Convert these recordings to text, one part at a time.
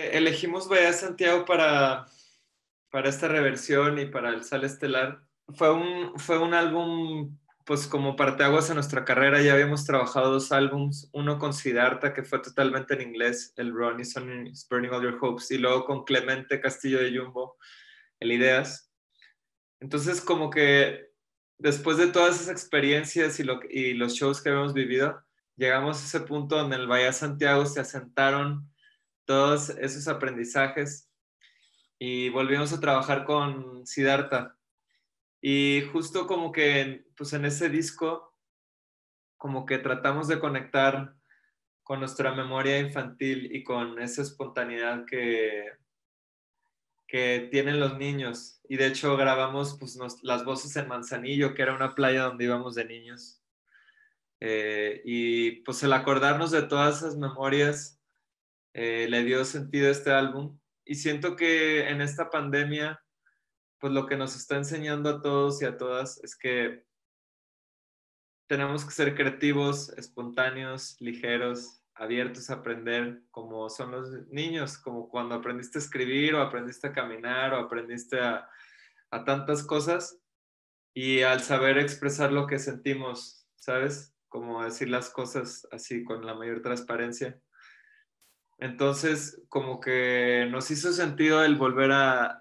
elegimos Bahía Santiago para esta reversión y para el Sal Estelar, fue un álbum, pues como parteaguas en nuestra carrera. Ya habíamos trabajado 2 álbums, uno con Siddhartha, que fue totalmente en inglés, el Ronnie Son is Burning All Your Hopes, y luego con Clemente Castillo de Jumbo, el Ideas. Entonces, como que después de todas esas experiencias y los shows que habíamos vivido, llegamos a ese punto donde en el Bahía Santiago se asentaron todos esos aprendizajes y volvimos a trabajar con Siddhartha. Y justo como que pues en ese disco, como que tratamos de conectar con nuestra memoria infantil y con esa espontaneidad que tienen los niños. Y de hecho grabamos pues, las voces en Manzanillo, que era una playa donde íbamos de niños. Y pues el acordarnos de todas esas memorias le dio sentido a este álbum. Y siento que en esta pandemia, pues lo que nos está enseñando a todos y a todas es que tenemos que ser creativos, espontáneos, ligeros, abiertos a aprender, como son los niños, como cuando aprendiste a escribir o aprendiste a caminar o aprendiste a tantas cosas, y al saber expresar lo que sentimos, ¿sabes? Como decir las cosas así con la mayor transparencia. Entonces, como que nos hizo sentido el volver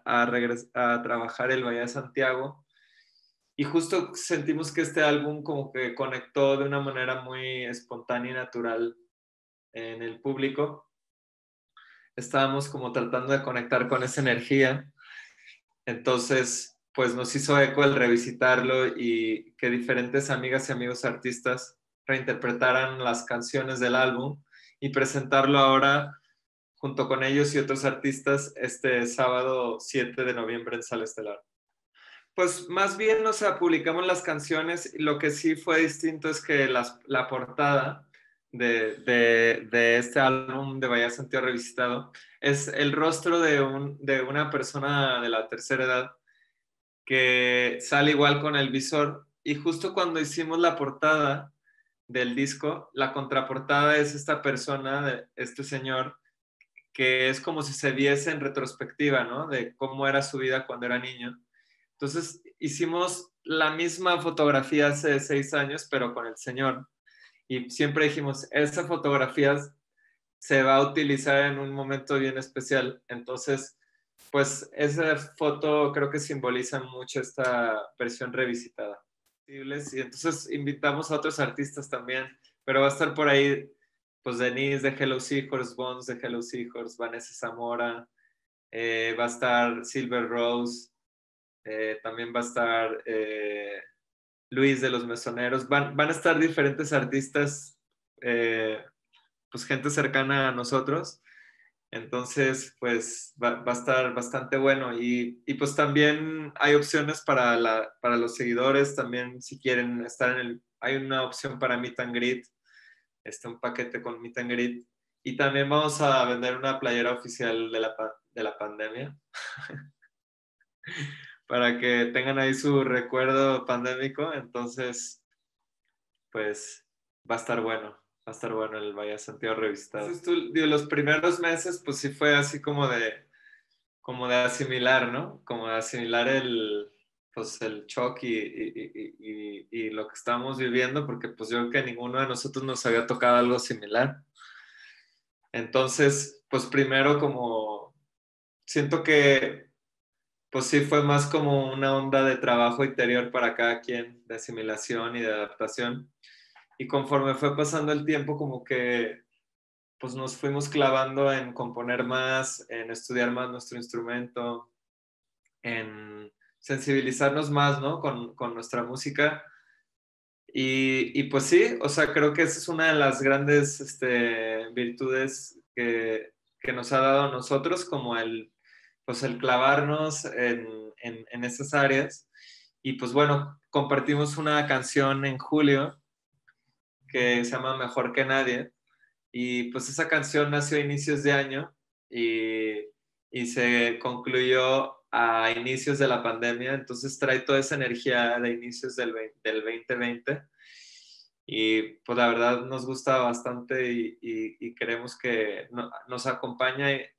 a trabajar el Bahía de Santiago, y justo sentimos que este álbum como que conectó de una manera muy espontánea y natural en el público. Estábamos como tratando de conectar con esa energía. Entonces, pues nos hizo eco el revisitarlo y que diferentes amigas y amigos artistas reinterpretaran las canciones del álbum y presentarlo ahora junto con ellos y otros artistas este sábado 7 de noviembre en Sala Estelar. Pues más bien, o sea, publicamos las canciones. Lo que sí fue distinto es que la portada de este álbum de Bahía Santiago Revisitado es el rostro de una persona de la tercera edad que sale igual con el visor. Y justo cuando hicimos la portada del disco, la contraportada es esta persona, este señor, que es como si se viese en retrospectiva, ¿no? De cómo era su vida cuando era niño. Entonces hicimos la misma fotografía hace 6 años, pero con el señor. Y siempre dijimos, esa fotografía se va a utilizar en un momento bien especial. Entonces, pues esa foto creo que simboliza mucho esta versión revisitada. Y entonces invitamos a otros artistas también, pero va a estar por ahí, pues Denise de Hello Seahorse, Bones de Hello Seahorse, Vanessa Zamora, va a estar Silver Rose, también va a estar Luis de los Mesoneros. Van a estar diferentes artistas, pues gente cercana a nosotros. Entonces, pues va a estar bastante bueno. Pues también hay opciones para los seguidores. También si quieren estar hay una opción para Meet and Greet, un paquete con Meet and Greet. Y también vamos a vender una playera oficial de la pandemia. Para que tengan ahí su recuerdo pandémico. Entonces, pues va a estar bueno. Va a estar bueno el Bahía Santiago revisitado. Entonces, digo, los primeros meses, pues sí fue así como de asimilar, ¿no? Como de asimilar pues el shock y lo que estábamos viviendo, porque pues yo creo que ninguno de nosotros nos había tocado algo similar. Entonces, pues primero como siento que pues sí fue más como una onda de trabajo interior para cada quien, de asimilación y de adaptación. Y conforme fue pasando el tiempo, como que pues nos fuimos clavando en componer más, en estudiar más nuestro instrumento, en sensibilizarnos más, ¿no? Con nuestra música. Pues sí, o sea, creo que esa es una de las grandes virtudes que nos ha dado a nosotros, como pues el clavarnos en esas áreas. Y pues bueno, compartimos una canción en julio que se llama Mejor que Nadie. Y pues esa canción nació a inicios de año y se concluyó a inicios de la pandemia. Entonces trae toda esa energía de inicios del 2020. Y pues la verdad nos gusta bastante y queremos que nos acompañe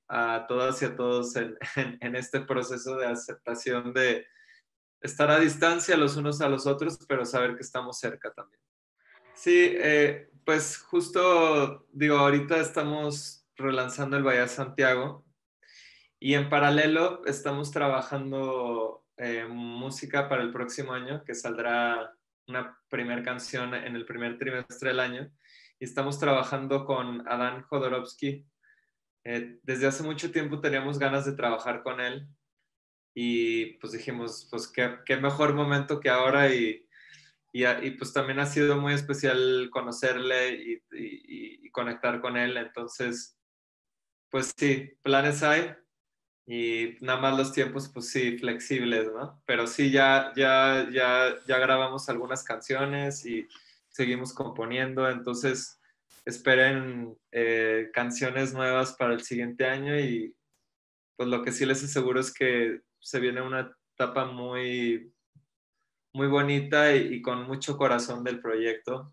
a todas y a todos en este proceso de aceptación de estar a distancia los unos a los otros, pero saber que estamos cerca también. Sí, pues justo digo, ahorita estamos relanzando el Bahía Santiago y en paralelo estamos trabajando música para el próximo año, que saldrá una primera canción en el primer trimestre del año. Y estamos trabajando con Adán Jodorowsky. Desde hace mucho tiempo teníamos ganas de trabajar con él y pues dijimos, pues qué mejor momento que ahora y pues también ha sido muy especial conocerle y conectar con él. Entonces, pues sí, planes hay y nada más los tiempos, pues sí, flexibles, ¿no? Pero sí, ya grabamos algunas canciones y seguimos componiendo. Entonces, esperen canciones nuevas para el siguiente año y pues lo que sí les aseguro es que se viene una etapa muy muy bonita y con mucho corazón del proyecto.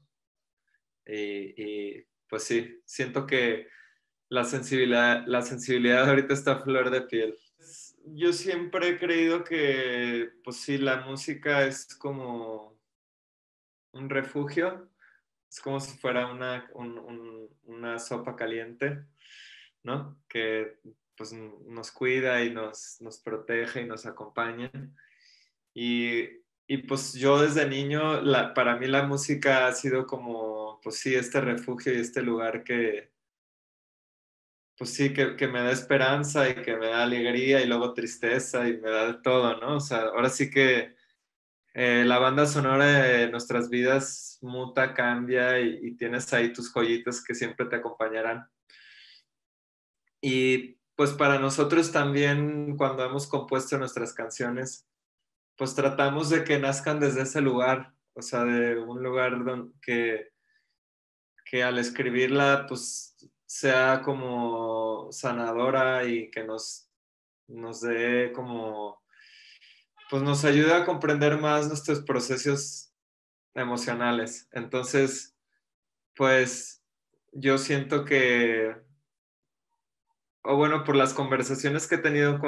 Pues sí, siento que la sensibilidad ahorita está a flor de piel. Yo siempre he creído que, pues sí, la música es como un refugio, es como si fuera una sopa caliente, ¿no? Que pues nos cuida y nos protege y nos acompaña. Y, y pues yo desde niño, para mí la música ha sido como, pues sí, este refugio y este lugar que, pues sí, que me da esperanza y que me da alegría y luego tristeza y me da de todo, ¿no? O sea, ahora sí que la banda sonora de nuestras vidas muta, cambia y tienes ahí tus joyitas que siempre te acompañarán. Y pues para nosotros también, cuando hemos compuesto nuestras canciones, pues tratamos de que nazcan desde ese lugar, o sea, de un lugar que al escribirla, pues sea como sanadora y que nos dé como, pues nos ayude a comprender más nuestros procesos emocionales. Entonces, pues yo siento que, o bueno, por las conversaciones que he tenido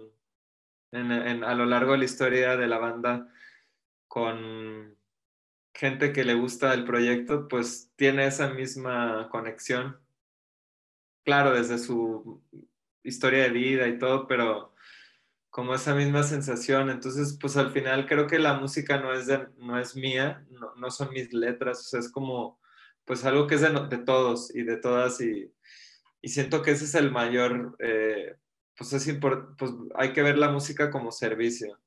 a lo largo de la historia de la banda, con gente que le gusta el proyecto, pues tiene esa misma conexión. Claro, desde su historia de vida y todo, pero como esa misma sensación. Entonces, pues al final creo que la música no es mía, no son mis letras, o sea, es como, pues algo que es de todos y de todas y siento que ese es el mayor, pues pues hay que ver la música como servicio.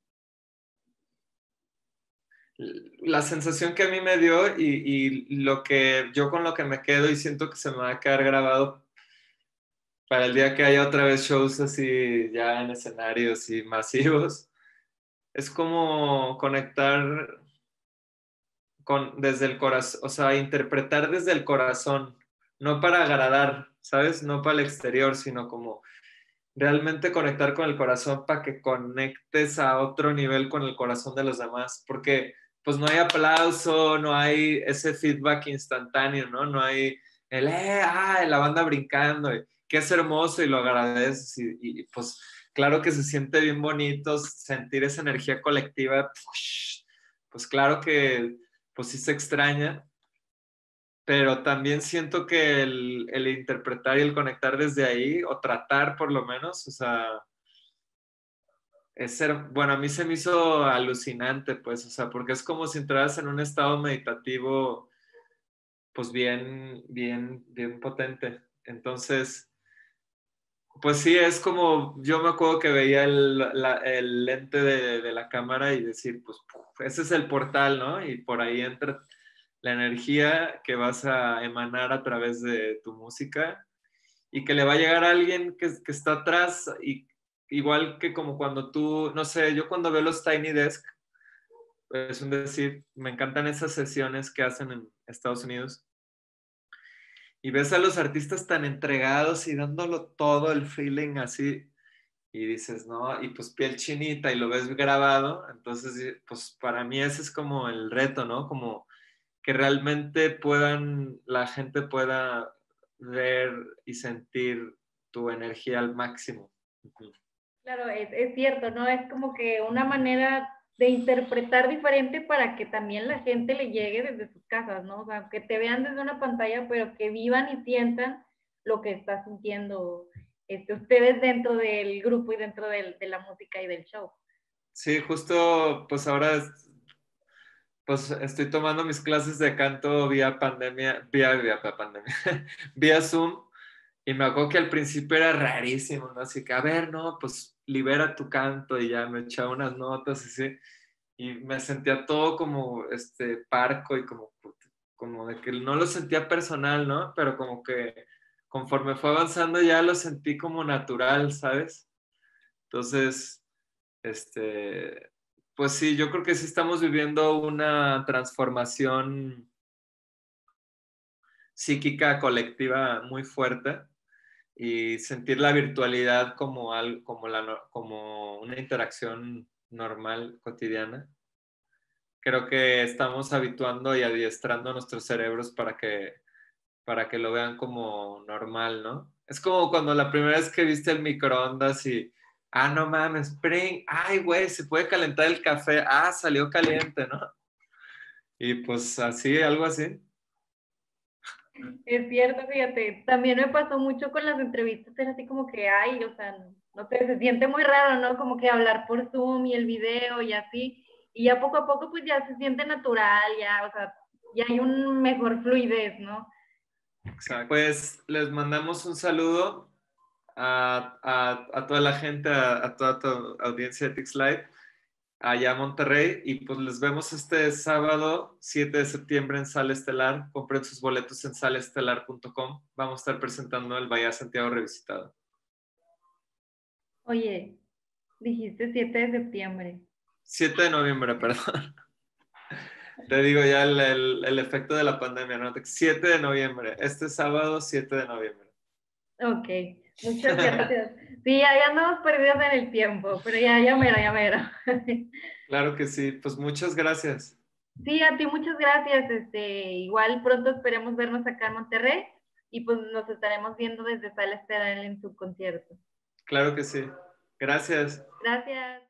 La sensación que a mí me dio y lo que yo con lo que me quedo y siento que se me va a quedar grabado para el día que haya otra vez shows así ya en escenarios y masivos, es como conectar desde el corazón, o sea, interpretar desde el corazón, no para agradar, ¿sabes? No para el exterior, sino como realmente conectar con el corazón para que conectes a otro nivel con el corazón de los demás, porque pues no hay aplauso, no hay ese feedback instantáneo, ¿no? No hay la banda brincando, que es hermoso y lo agradeces pues claro que se siente bien bonito sentir esa energía colectiva, pues claro que pues sí se extraña, pero también siento que el interpretar y el conectar desde ahí, o tratar por lo menos, o sea, bueno, a mí se me hizo alucinante, pues, o sea, porque es como si entraras en un estado meditativo, pues bien potente. Entonces, pues sí, es como, yo me acuerdo que veía el lente de la cámara y decir, pues, ese es el portal, ¿no? Y por ahí entra la energía que vas a emanar a través de tu música y que le va a llegar a alguien que está atrás y igual que como cuando tú, no sé, yo cuando veo los Tiny Desk, es un decir, me encantan esas sesiones que hacen en Estados Unidos y ves a los artistas tan entregados y dándolo todo el feeling así y dices, no, y pues piel chinita y lo ves grabado, entonces pues para mí ese es como el reto, ¿no? Como que realmente la gente pueda ver y sentir tu energía al máximo. Uh-huh. Claro, es cierto, ¿no? Es como que una manera de interpretar diferente para que también la gente le llegue desde sus casas, ¿no? O sea, que te vean desde una pantalla, pero que vivan y sientan lo que está sintiendo ustedes dentro del grupo y dentro de la música y del show. Sí, justo, pues ahora pues estoy tomando mis clases de canto vía pandemia, vía pandemia, vía Zoom, y me acuerdo que al principio era rarísimo, ¿no? Así que, a ver, no, pues libera tu canto, y ya me echaba unas notas, así, y me sentía todo como, parco, y como de que no lo sentía personal, ¿no? Pero como que conforme fue avanzando ya lo sentí como natural, ¿sabes? Entonces, pues sí, yo creo que sí estamos viviendo una transformación psíquica colectiva muy fuerte y sentir la virtualidad como una interacción normal, cotidiana. Creo que estamos habituando y adiestrando a nuestros cerebros para que lo vean como normal, ¿no? Es como cuando la primera vez que viste el microondas y, no mames, Spring, ay, güey, se puede calentar el café, salió caliente, ¿no? Y pues así, algo así. Es cierto, fíjate, también me pasó mucho con las entrevistas, era así como que, ay, o sea, no sé, se siente muy raro, ¿no? Como que hablar por Zoom y el video y así, y ya poco a poco pues ya se siente natural, ya, o sea, ya hay un mejor fluidez, ¿no? Exacto. Pues les mandamos un saludo a toda la gente, a toda tu audiencia de Tixlight, allá a Monterrey, y pues les vemos este sábado 7 de septiembre en Sala Estelar. Compren sus boletos en salestelar.com. Vamos a estar presentando el Bahía Santiago revisitado. Oye, dijiste 7 de septiembre. 7 de noviembre, perdón. Te digo ya el efecto de la pandemia, ¿no? 7 de noviembre, este sábado 7 de noviembre. Ok, muchas gracias. Sí, ya andamos perdidos en el tiempo, pero ya mero, ya mero. Claro que sí, pues muchas gracias. Sí, a ti muchas gracias. Igual pronto esperemos vernos acá en Monterrey y pues nos estaremos viendo desde Sala Estelar en su concierto. Claro que sí. Gracias. Gracias.